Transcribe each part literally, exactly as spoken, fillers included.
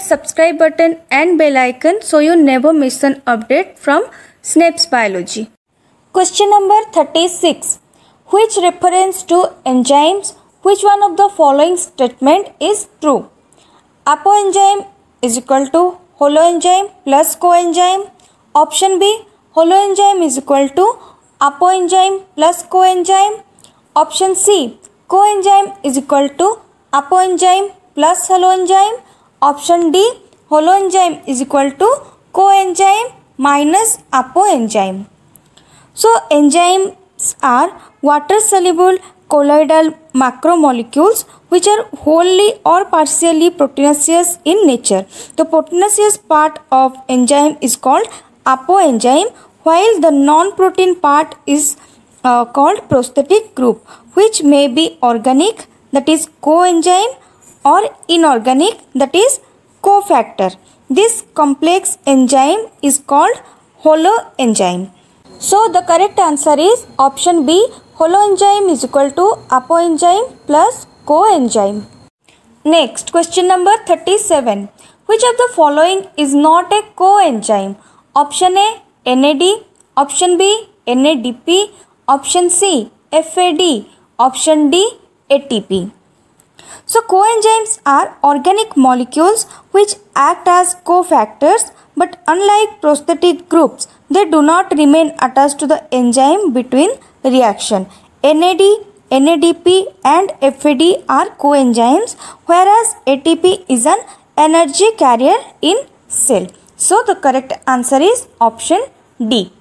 that subscribe button and bell icon so you never miss an update from Snapes Biology. Question number thirty-six. Which reference to enzymes, which one of the following statement is true? Apoenzyme is equal to holoenzyme plus coenzyme. Option B, holoenzyme is equal to apoenzyme plus coenzyme. Option C, coenzyme is equal to apoenzyme plus holoenzyme. Option D, holoenzyme is equal to coenzyme minus apoenzyme. So enzymes are water soluble colloidal macromolecules which are wholly or partially proteinaceous in nature. The proteinaceous part of enzyme is called apoenzyme, while the non-protein part is uh, called prosthetic group, which may be organic, that is coenzyme, or inorganic, that is cofactor. This complex enzyme is called holoenzyme. So the correct answer is option B, holoenzyme is equal to apoenzyme plus coenzyme. Next, question number thirty-seven. Which of the following is not a coenzyme? Option A, N A D. Option B, N A D P. Option C, F A D. Option D, A T P. So coenzymes are organic molecules which act as cofactors, but unlike prosthetic groups, they do not remain attached to the enzyme between reaction. N A D, N A D P and F A D are coenzymes, whereas A T P is an energy carrier in cell. So the correct answer is option D.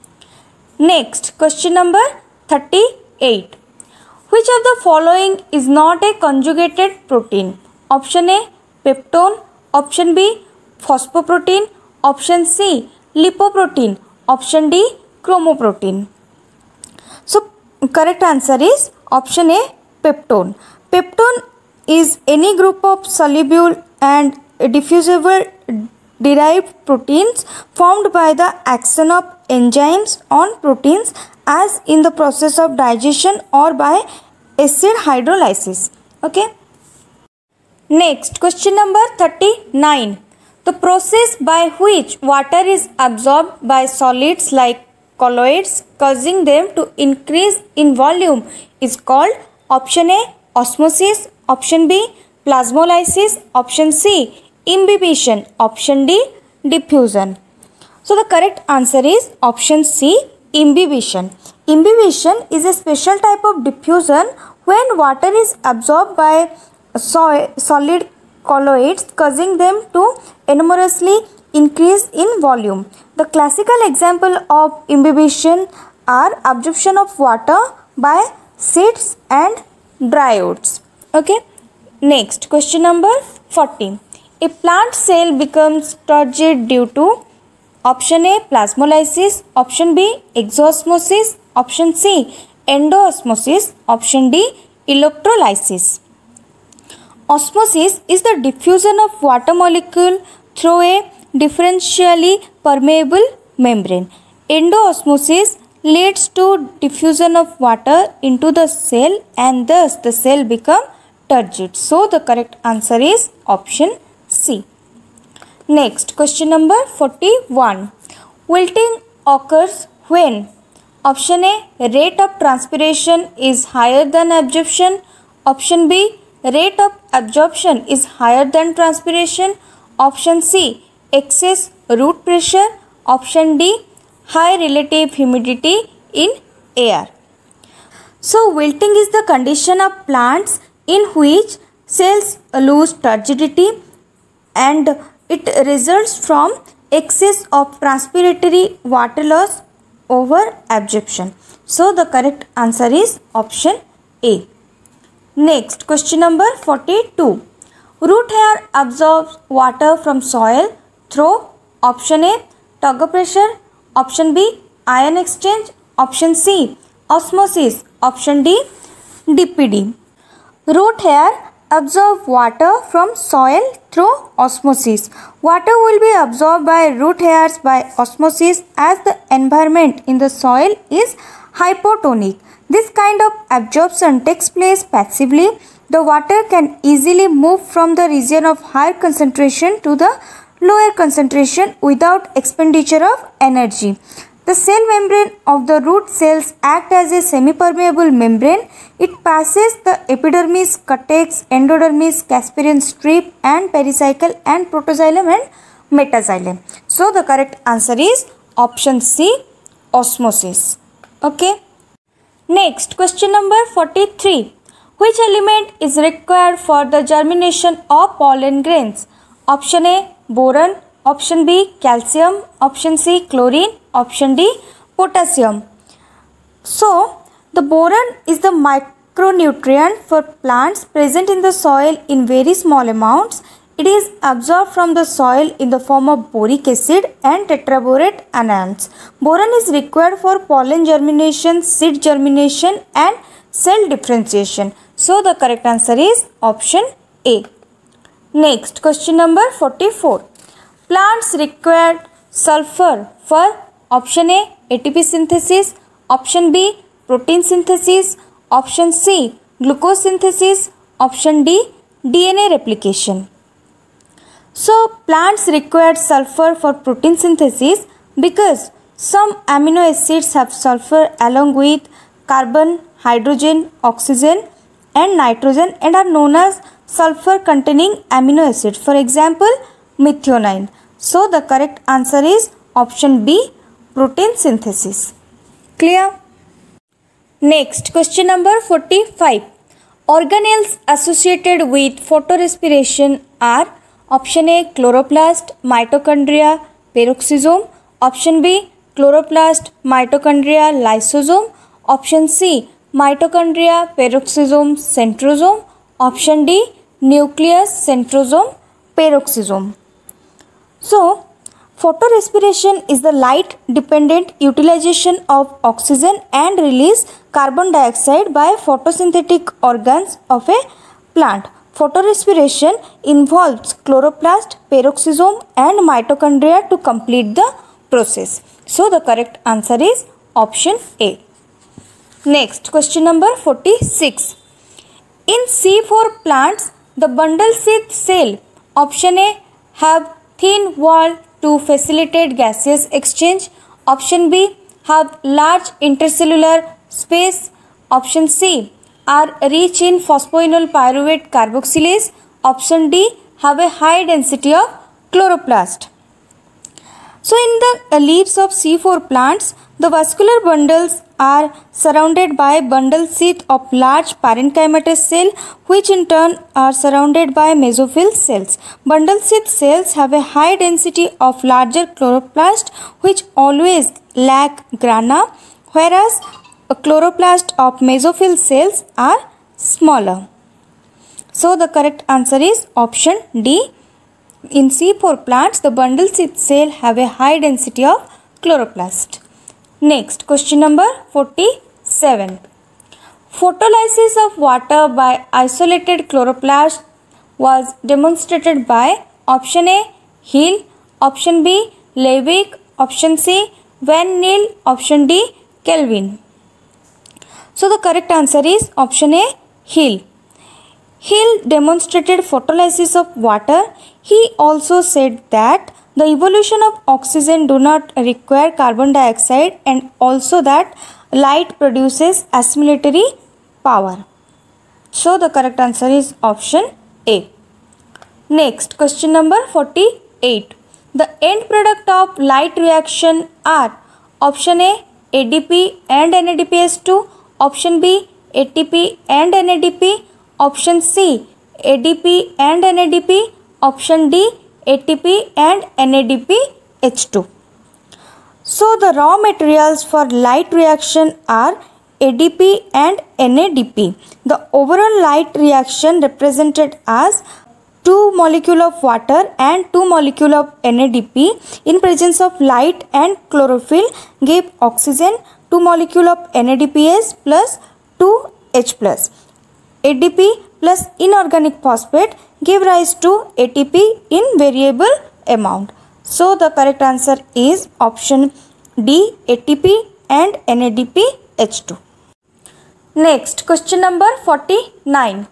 Next, question number thirty-eight. Which of the following is not a conjugated protein? Option A, peptone. Option B, phosphoprotein. Option C, lipoprotein. Option D, chromoprotein. So correct answer is option A, peptone. Peptone is any group of soluble and diffusible derived proteins formed by the action of enzymes on proteins, as in the process of digestion or by acid hydrolysis. Okay. Next, question number thirty-nine. The process by which water is absorbed by solids like colloids, causing them to increase in volume, is called option A, osmosis. Option B, plasmolysis. Option C, imbibition. Option D, diffusion. So the correct answer is option C, imbibition. Imbibition is a special type of diffusion when water is absorbed by so solid colloids, causing them to enormously increase in volume. The classical example of imbibition are absorption of water by seeds and diodes. Okay. Next, question number forty. A plant cell becomes turgid due to option A, plasmolysis. Option B, exosmosis. Option C, endoosmosis. Option D, electrolysis. Osmosis is the diffusion of water molecule through a differentially permeable membrane. Endoosmosis leads to diffusion of water into the cell and thus the cell become turgid. So the correct answer is option C. Next, question number forty-one. Wilting occurs when? Option A, rate of transpiration is higher than absorption. Option B, rate of absorption is higher than transpiration. Option C, excess root pressure. Option D, high relative humidity in air. So wilting is the condition of plants in which cells lose turgidity, and it results from excess of transpiratory water loss over absorption. So the correct answer is option A. Next, question number forty-two. Root hair absorbs water from soil through option A, turgor pressure. Option B, ion exchange. Option C, osmosis. Option D, D P D. Root hair absorb water from soil through osmosis. Water will be absorbed by root hairs by osmosis as the environment in the soil is hypotonic. This kind of absorption takes place passively the water can easily move from the region of higher concentration to the lower concentration without expenditure of energy. The cell membrane of the root cells act as a semi-permeable membrane. It passes the epidermis, cortex, endodermis, Casparian strip and pericycle and protoxylem and metaxylem. So the correct answer is option C, osmosis. Okay. Next, question number forty-three. Which element is required for the germination of pollen grains? Option A, boron. Option B, calcium. Option C, chlorine. Option D, potassium. So, the boron is the micronutrient for plants present in the soil in very small amounts. It is absorbed from the soil in the form of boric acid and tetraborate anions. Boron is required for pollen germination, seed germination and cell differentiation. So, the correct answer is option A. Next, question number forty-four. Plants require sulfur for option A, A T P synthesis, option B, protein synthesis, option C, glucose synthesis, option D, D N A replication. So, plants require sulfur for protein synthesis because some amino acids have sulfur along with carbon, hydrogen, oxygen and nitrogen and are known as sulfur containing amino acids. For example, methionine. So, the correct answer is option B, protein synthesis. Clear? Next, question number forty-five. Organelles associated with photorespiration are option A, chloroplast, mitochondria, peroxisome. Option B, chloroplast, mitochondria, lysosome. Option C, mitochondria, peroxisome, centrosome. Option D, nucleus, centrosome, peroxisome. So, photorespiration is the light dependent utilization of oxygen and release carbon dioxide by photosynthetic organs of a plant. Photorespiration involves chloroplast, peroxisome and mitochondria to complete the process. So, the correct answer is option A. Next, question number forty-six. In C four plants, the bundle sheath cell, option A, have thin wall to facilitate gaseous exchange. Option B, have large intercellular space. Option C, are rich in phosphoenol pyruvate carboxylase. Option D, have a high density of chloroplast. So, in the leaves of C four plants, the vascular bundles are surrounded by bundle sheath of large parenchymatous cell, which in turn are surrounded by mesophyll cells. Bundle sheath cells have a high density of larger chloroplast, which always lack grana, whereas a chloroplast of mesophyll cells are smaller. So, the correct answer is option D. In C four plants, the bundle sheath cell have a high density of chloroplast. Next, question number forty-seven. Photolysis of water by isolated chloroplast was demonstrated by option A, Hill, option B, Levick, option C, Van Niel, option D, Kelvin. So, the correct answer is option A, Hill. Hill demonstrated photolysis of water. He also said that the evolution of oxygen do not require carbon dioxide and also that light produces assimilatory power. So, the correct answer is option A. Next, question number forty-eight. The end product of light reaction are option A, A D P and N A D P S two, option B, A T P and N A D P, option C, A D P and N A D P, option D, A T P and N A D P H two. So, the raw materials for light reaction are A D P and N A D P. The overall light reaction represented as two molecule of water and two molecule of N A D P in presence of light and chlorophyll gave oxygen, two molecule of N A D P S plus two H plus. A D P plus inorganic phosphate give rise to A T P in variable amount. So, the correct answer is option D, A T P and N A D P H two. Next, question number forty-nine.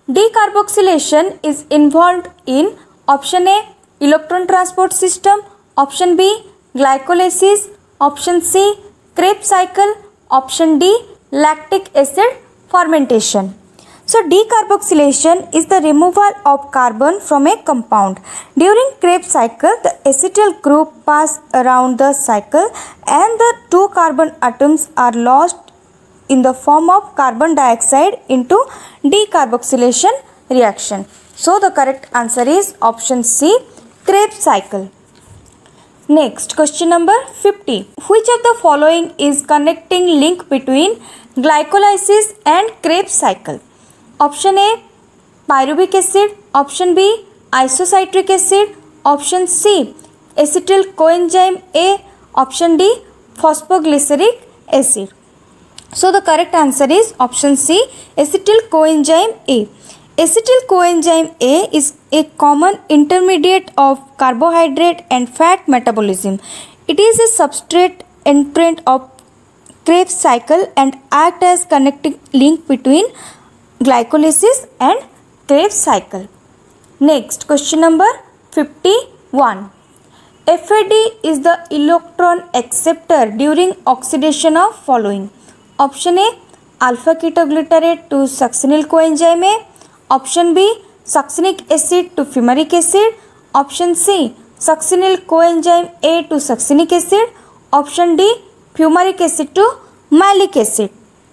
Decarboxylation is involved in option A, electron transport system, option B, glycolysis, option C, Krebs cycle, option D, lactic acid fermentation. So decarboxylation is the removal of carbon from a compound. During Krebs cycle, the acetyl group pass around the cycle and the two carbon atoms are lost in the form of carbon dioxide into decarboxylation reaction. So the correct answer is option C, Krebs cycle. Next, question number fifty. Which of the following is connecting link between glycolysis and Krebs cycle? Option A, pyruvic acid, option B, isocitric acid, option C, acetyl coenzyme A, option D, phosphoglyceric acid. So the correct answer is option C, acetyl coenzyme A. Acetyl coenzyme A is a common intermediate of carbohydrate and fat metabolism. It is a substrate entrant of Krebs cycle and act as connecting link between glycolysis and Krebs cycle. Next, question number fifty-one. F A D is the electron acceptor during oxidation of following. Option A, alpha ketoglutarate to succinyl coenzyme A. Option B, succinic acid to fumaric acid. Option C, succinyl coenzyme A to succinic acid. Option D, fumaric acid to malic acid.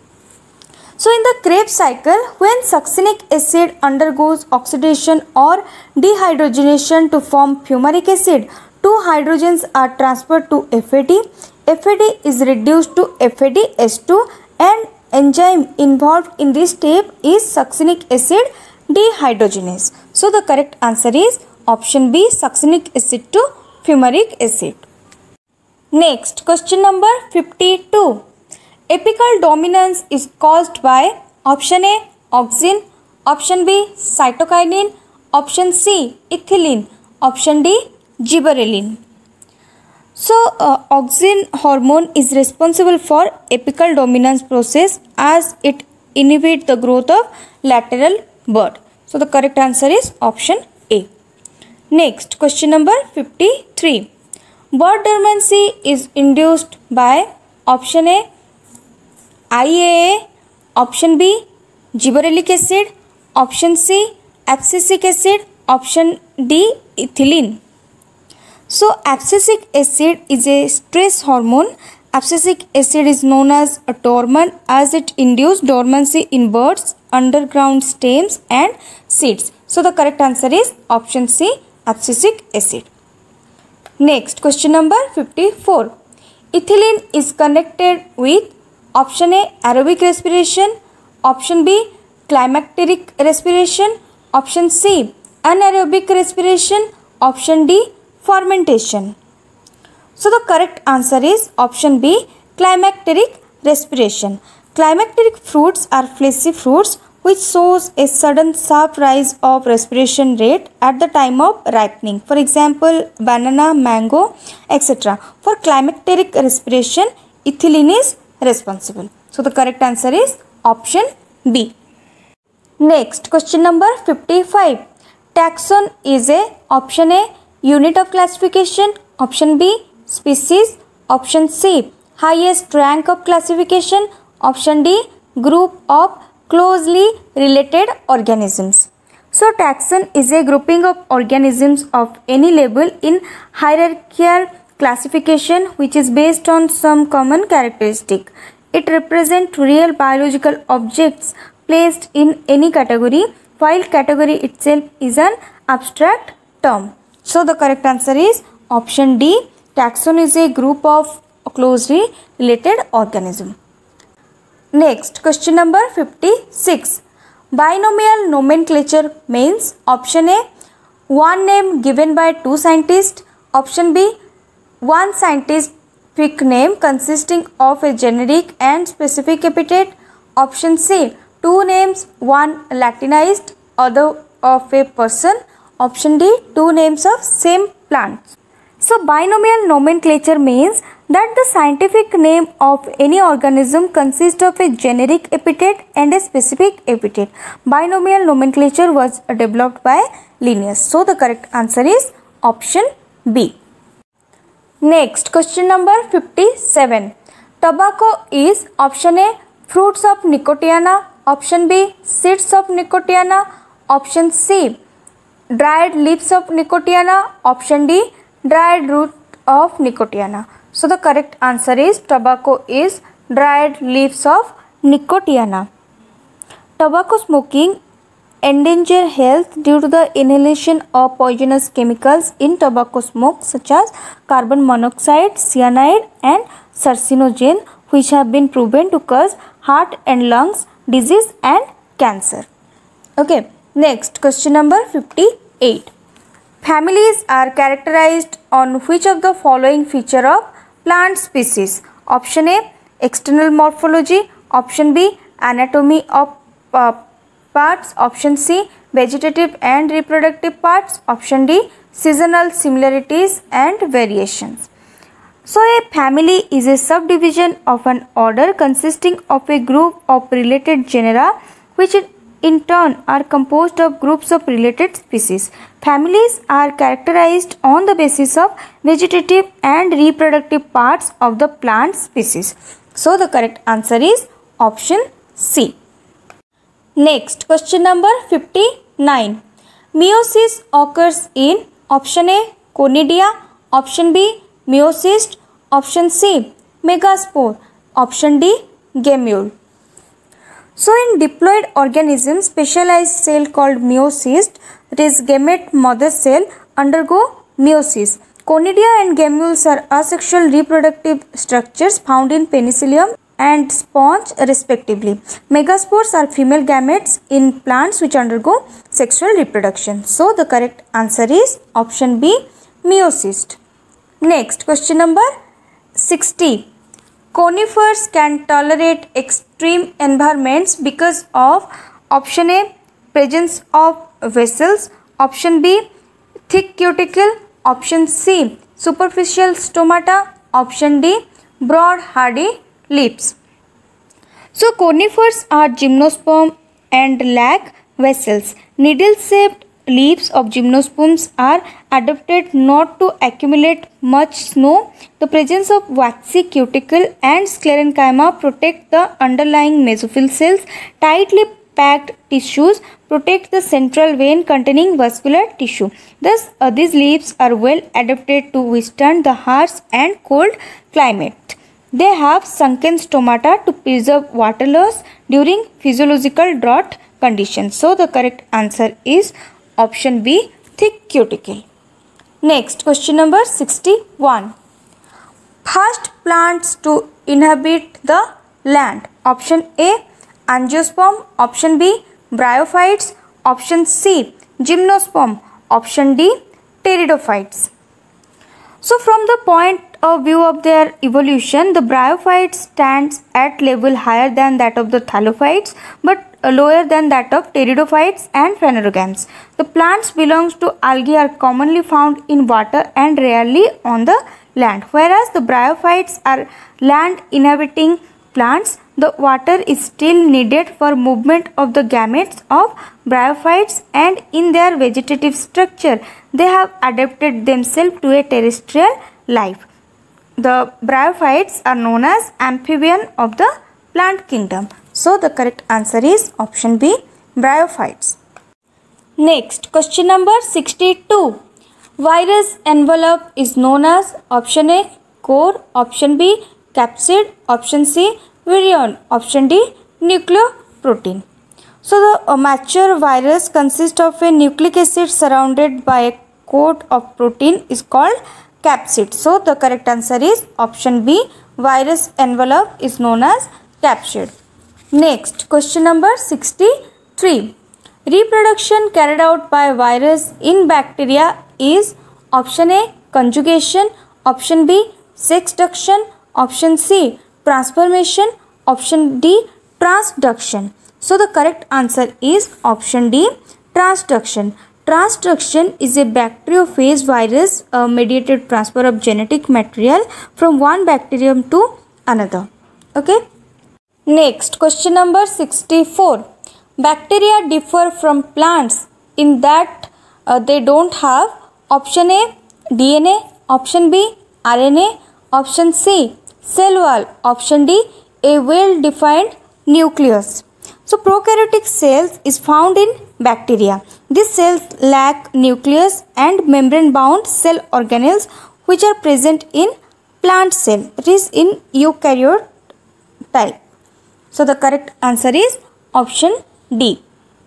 So in the Krebs cycle, when succinic acid undergoes oxidation or dehydrogenation to form fumaric acid, two hydrogens are transferred to F A D. F A D is reduced to F A D H two and enzyme involved in this step is succinic acid dehydrogenase. So the correct answer is option B, succinic acid to fumaric acid. Next, question number fifty-two. Apical dominance is caused by option A, auxin, option B, cytokinin, option C, ethylene, option D, gibberellin. So uh, auxin hormone is responsible for apical dominance process as it inhibits the growth of lateral bud. So the correct answer is option A. Next, question number fifty-three. Bud dormancy is induced by option A, I A A, option B, gibberellic acid, option C, abscisic acid, option D, ethylene. So abscisic acid is a stress hormone. Abscisic acid is known as a dormant as it induces dormancy in buds, underground stems and seeds. So the correct answer is option C, abscisic acid. Next, question number fifty-four. Ethylene is connected with option A, aerobic respiration, option B, climacteric respiration, option C, anaerobic respiration, option D, fermentation. So the correct answer is option B, climacteric respiration. Climacteric fruits are fleshy fruits which shows a sudden sharp rise of respiration rate at the time of ripening. For example, banana, mango, et cetera. For climacteric respiration, ethylene is responsible. So the correct answer is option B. Next, question number fifty-five. Taxon is a option A, unit of classification, option B, species, option C, highest rank of classification, option D, group of closely related organisms. So taxon is a grouping of organisms of any level in hierarchical classification which is based on some common characteristic. It represents real biological objects placed in any category, while category itself is an abstract term. So the correct answer is option D. Taxon is a group of closely related organism. Next, question number fifty-six. Binomial nomenclature means option A, one name given by two scientists, option B, one scientific name consisting of a generic and specific epithet, option C, two names, one Latinized, other of a person, option D, two names of same plants. So binomial nomenclature means That the scientific name of any organism consists of a generic epithet and a specific epithet. Binomial nomenclature was developed by Linnaeus. So the correct answer is option B. Next, question number fifty-seven. Tobacco is option A, fruits of Nicotiana, option B, seeds of Nicotiana, option C, dried leaves of Nicotiana, option D, dried root of Nicotiana. So the correct answer is tobacco is dried leaves of Nicotiana. Tobacco smoking endanger health due to the inhalation of poisonous chemicals in tobacco smoke such as carbon monoxide, cyanide and carcinogen, which have been proven to cause heart and lungs disease and cancer. Okay, next question number fifty-eight. Families are characterized on which of the following feature of plant species? Option A, external morphology, option B, anatomy of uh, parts, option C, vegetative and reproductive parts, option D, seasonal similarities and variations. So a family is a subdivision of an order consisting of a group of related genera which in turn are composed of groups of related species. Families are characterized on the basis of vegetative and reproductive parts of the plant species. So the correct answer is option C. Next, question number fifty-nine. Meiosis occurs in option A, conidia, option B, meiocyst, option C, megaspore, option D, gamule. So in diploid organisms, specialized cell called meiocyst, that is gamete mother cell, undergo meiosis. Conidia and gamules are asexual reproductive structures found in penicillium and sponge respectively. Megaspores are female gametes in plants which undergo sexual reproduction. So the correct answer is option B, meiocyst. Next, question number sixty. Conifers can tolerate extreme environments because of option A, presence of vessels, option B, thick cuticle, option C, superficial stomata, option D, broad hardy leaves. So conifers are gymnosperm and lack vessels. Needle-shaped leaves of gymnosperms are adapted not to accumulate much snow. The presence of waxy cuticle and sclerenchyma protect the underlying mesophyll cells. Tightly packed tissues protect the central vein containing vascular tissue. Thus, uh, these leaves are well adapted to withstand the harsh and cold climate. They have sunken stomata to preserve water loss during physiological drought conditions. So, the correct answer is option B, thick cuticle. Next, question number sixty-one. First plants to inhabit the land. Option A, angiosperm, option B, bryophytes, option C, gymnosperm, option D, pteridophytes. So from the point of view of their evolution, the bryophytes stands at level higher than that of the thallophytes but lower than that of pteridophytes and phanerogams. The plants belongs to algae are commonly found in water and rarely on the land, whereas the bryophytes are land inhabiting plants. The water is still needed for movement of the gametes of bryophytes, and in their vegetative structure they have adapted themselves to a terrestrial life. The bryophytes are known as amphibian of the plant kingdom. So the correct answer is option B, bryophytes. Next, question number sixty-two. Virus envelope is known as option A, core, option B, capsid, option C, virion, option D, nucleoprotein. So the uh, mature virus consists of a nucleic acid surrounded by a coat of protein is called capsid. So the correct answer is option B, virus envelope is known as capsid. Next, question number sixty-three. Reproduction carried out by virus in bacteria is option A, conjugation, option B, sexduction, option C, transformation, option D, transduction. So the correct answer is option D, transduction. Transduction is a bacteriophage virus uh, mediated transfer of genetic material from one bacterium to another. Okay. Next, question number sixty-four. Bacteria differ from plants in that uh, they don't have option A D N A, option B R N A, option C cell wall, option D a well defined nucleus. So prokaryotic cells is found in bacteria. These cells lack nucleus and membrane bound cell organelles which are present in plant cell. It is in eukaryote type. So the correct answer is option D.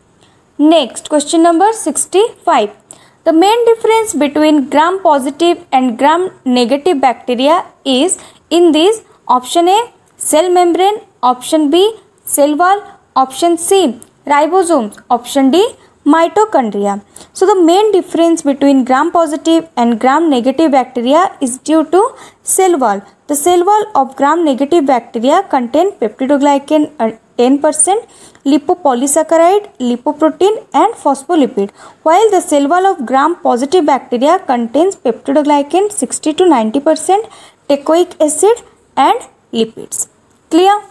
Next, question number sixty-five. The main difference between gram positive and gram negative bacteria is in this: option A cell membrane, option B cell wall, option C ribosomes, option D mitochondria. So the main difference between gram positive and gram negative bacteria is due to cell wall. The cell wall of gram negative bacteria contain peptidoglycan uh, ten percent, lipopolysaccharide, lipoprotein and phospholipid, while the cell wall of gram positive bacteria contains peptidoglycan sixty to ninety percent, teichoic acid and lipids. Clear?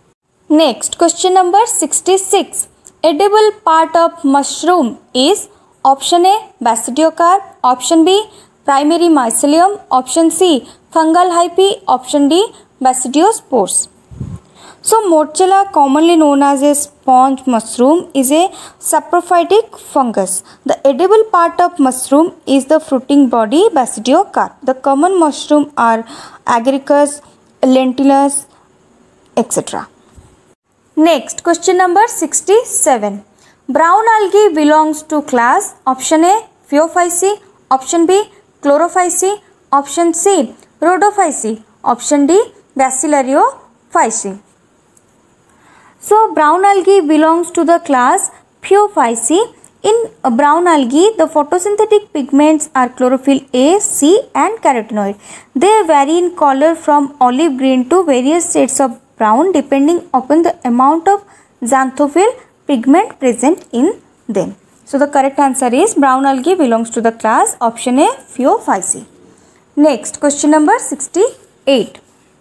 Next, question number sixty-six. Edible part of mushroom is option A basidiocarp, option B primary mycelium, option C fungal hyphae, option D basidiospores. So Morchella, commonly known as a sponge mushroom, is a saprophytic fungus. The edible part of mushroom is the fruiting body basidiocarp. The common mushroom are agaricus, lentilus, et cetera. Next, question number sixty-seven. Brown algae belongs to class option A Phaeophyceae, option B Chlorophyceae, option C Rhodophyceae, option D Bacillariophyceae. So brown algae belongs to the class Phaeophyceae. In brown algae, the photosynthetic pigments are chlorophyll A, C and carotenoid. They vary in color from olive green to various shades of brown depending upon the amount of xanthophyll pigment present in them. So the correct answer is brown algae belongs to the class option A Phaeophyceae. Next, question number sixty-eight.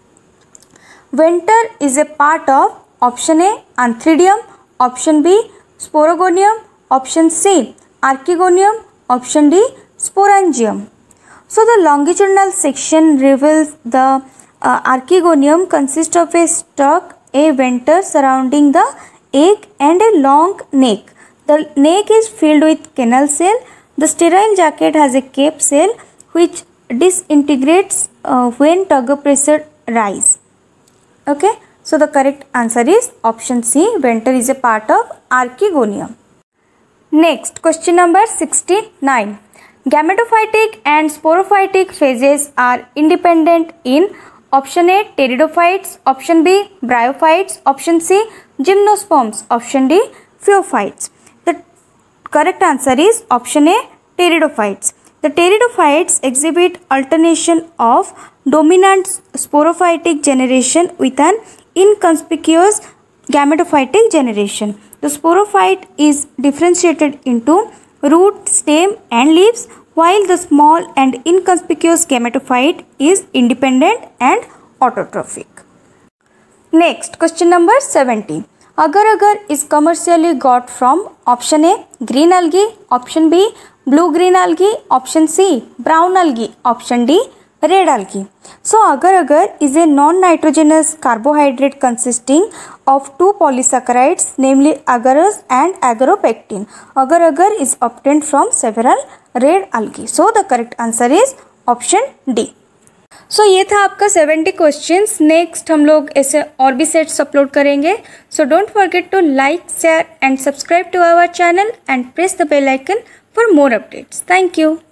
Venter is a part of option A Anthridium, option B Sporogonium, option C Archegonium, option D Sporangium. So the longitudinal section reveals the uh, Archegonium consists of a stalk, a venter surrounding the egg and a long neck. The neck is filled with canal cell. The sterile jacket has a cape cell which disintegrates uh, when turgor pressure rise. Okay, so the correct answer is option C. Venter is a part of Archegonium. Next, question number sixty-nine. Gametophytic and sporophytic phases are independent in option A pteridophytes, option B bryophytes, option C gymnosperms, option D phaeophytes. The correct answer is option A pteridophytes. The pteridophytes exhibit alternation of dominant sporophytic generation with an inconspicuous gametophytic generation. The sporophyte is differentiated into root, stem and leaves, while the small and inconspicuous gametophyte is independent and autotrophic. Next, question number seventy. Agar-agar is commercially got from option A green algae, option B blue green algae, option C brown algae, option D red algae. So agar-agar is a non-nitrogenous carbohydrate consisting of two polysaccharides, namely agarose and agaropectin. Agar-agar is obtained from several red algae. So the correct answer is option D. So so, ये था आपका seventy questions. Next हम लोग ऐसे और भी sets upload करेंगे. So don't forget to like, share and subscribe to our channel and press the bell icon for more updates. Thank you.